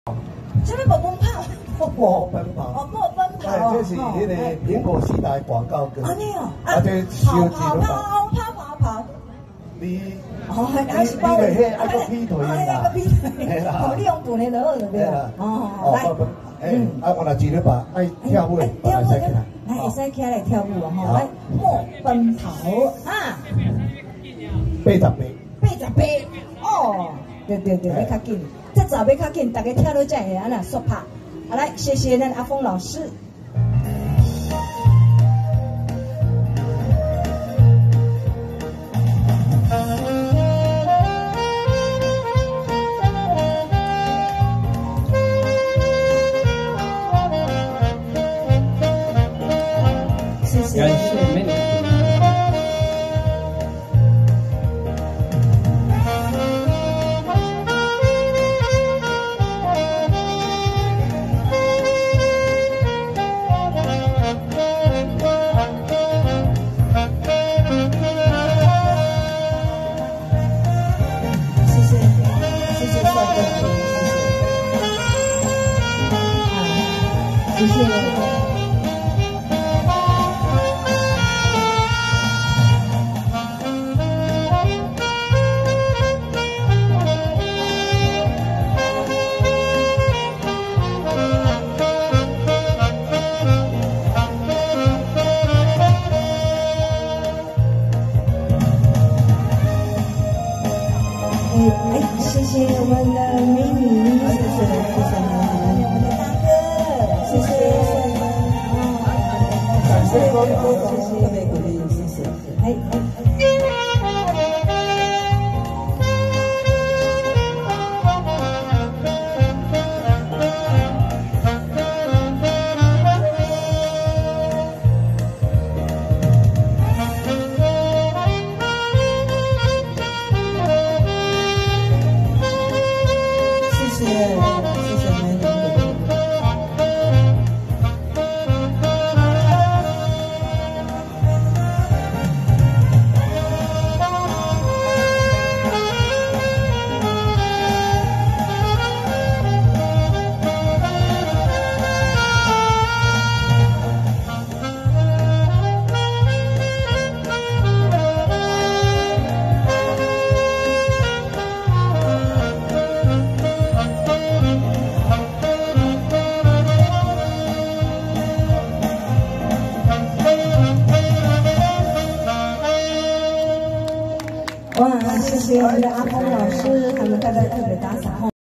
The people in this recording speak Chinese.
什么无奔跑？ 莫奔跑。 哦，莫奔跑。 哎，这是迄个苹果时代广告歌。 安尼哦， 这收钱都跑。 你哦，还是包。 你迄爱个劈腿啦。 嘿啦。哦，你用本的就好了，对啦。哦，来。 我若钱咧把爱跳舞，来使起来。 来，会使起来跳舞啊！吼，来，莫奔跑啊！88，哦，对，要较紧，这早要较紧，大家跳到才会安那速拍。好，来，谢谢咱阿峰老师。 感谢美女。 谢谢。谢谢我们的美女，谢谢我们的大哥，谢谢，感谢各位，特别鼓励，谢谢，谢谢。